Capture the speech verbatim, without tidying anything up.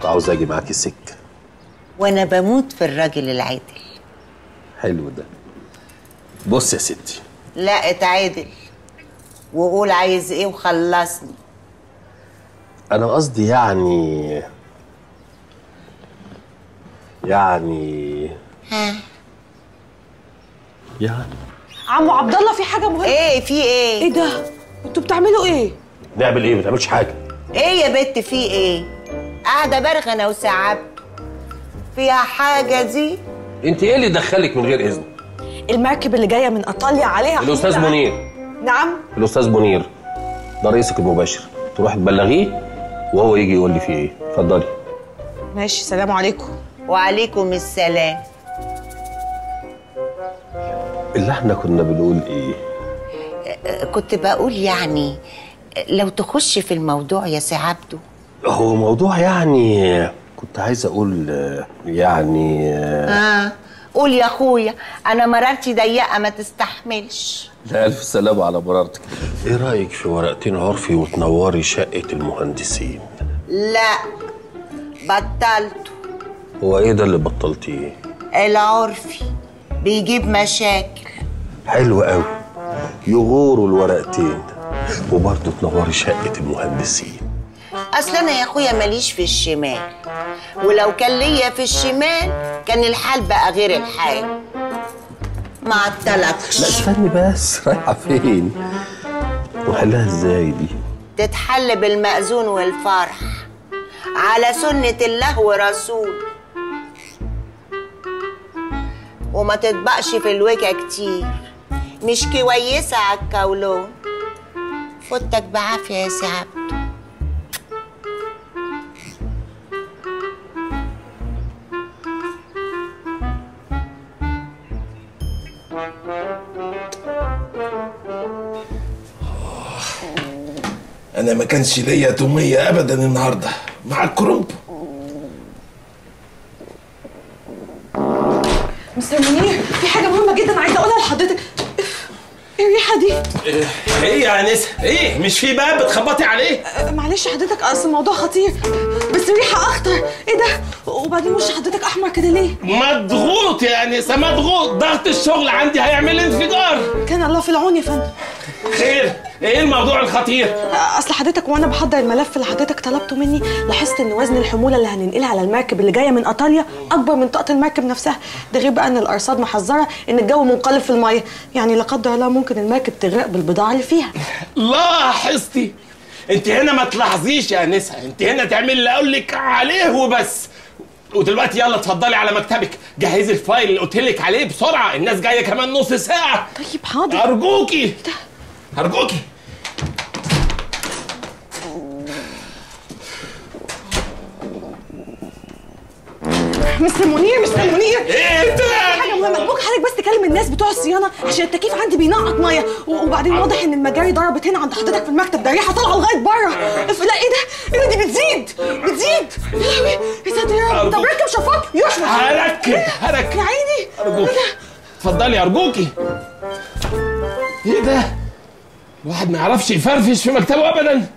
عاوز اجي معاكي سكه. وانا بموت في الراجل العادل. حلو ده. بص يا ستي، لا اتعادل وقول عايز ايه وخلصني. انا قصدي يعني يعني ها يعني عمو عبد الله في حاجه مهمه. ايه في ايه؟ ايه ده؟ انتوا بتعملوا ايه؟ نعمل ايه؟ ما بنعملش حاجه. ايه يا بت في ايه؟ قاعده برغي انا وسعبت. فيها حاجه دي؟ انت ايه اللي دخلك من غير اذن؟ المركب اللي جايه من ايطاليا عليها الاستاذ منير. نعم الاستاذ منير ده رئيسك المباشر، تروح تبلغيه وهو يجي يقول لي فيه ايه. اتفضلي. ماشي، سلام عليكم. وعليكم السلام. اللي احنا كنا بنقول ايه؟ كنت بقول يعني لو تخش في الموضوع يا سي عبده. هو موضوع يعني كنت عايز اقول يعني اه قول يا اخويا، انا مرارتي ضيقه ما تستحملش. لا الف سلامه على مرارتك. ايه رايك في ورقتين عرفي وتنوري شقه المهندسين؟ لا بطلته. هو ايه ده اللي بطلتيه؟ العرفي بيجيب مشاكل. حلو قوي، يغوروا الورقتين وبرضه تنوري شقه المهندسين. اصل انا يا اخويا ماليش في الشمال، ولو كان ليا في الشمال كان الحال بقى غير الحال. ما عطلكش. لا استني بس، رايحه فين؟ وحلها ازاي دي؟ تتحل بالمأذون والفرح على سنة الله ورسول، وما تطبقش في الوجه كتير، مش كويسة على الكولون. فوتك بعافية يا سي عبده. انا ما كانش ليا توميه ابدا النهارده مع الكرنب. مستر منير، في حاجه مهمه جدا عايزه اقولها لحضرتك. ايه الريحه دي؟ ايه يا انسه؟ ايه مش في باب بتخبطي عليه؟ أه معلش حضرتك، اصل الموضوع خطير، بس الريحه اخطر. ايه ده؟ وبعدين وش حضرتك احمر كده ليه؟ مضغوط يا انسه، مضغوط. ضغط الشغل عندي هيعمل انفجار. كان الله في العون يا فندم. خير؟ ايه الموضوع الخطير؟ اصل حضرتك وانا بحضر الملف اللي حضرتك طلبته مني لاحظت ان وزن الحموله اللي هننقلها على المركب اللي جايه من ايطاليا اكبر من طاقه المركب نفسها. ده غير بقى ان الارصاد محذره ان الجو منقلب في الميه، يعني لا قدر الله ممكن المركب تغرق بالبضاعه اللي فيها. لاحظتي؟ انت هنا ما تلاحظيش يا انسه، انت هنا تعملي اللي اقول لك عليه وبس. ودلوقتي يلا اتفضلي على مكتبك، جهزي الفايل اللي قلت لك عليه بسرعه، الناس جايه كمان نص ساعه. طيب حاضر. ارجوكي ارجوكي. مستر منير مستر منير ايه ده؟ حاجه مهمه، ممكن حضرتك بس تكلم الناس بتوع الصيانه عشان التكييف عندي بينقط ميه، وبعدين واضح ان المجاري ضربت هنا عند حضرتك في المكتب، ده ريحه طالعه لغايه بره. لا ايه ده؟ ايه ده؟ دي بتزيد بتزيد. يا لهوي يا ساتر يا رب. طب ركب شفاط يشفط. هركب هركب يا عيني. ارجوكي اتفضلي ارجوكي. ايه ده؟ الواحد ما يعرفش يفرفش في مكتبه ابدا.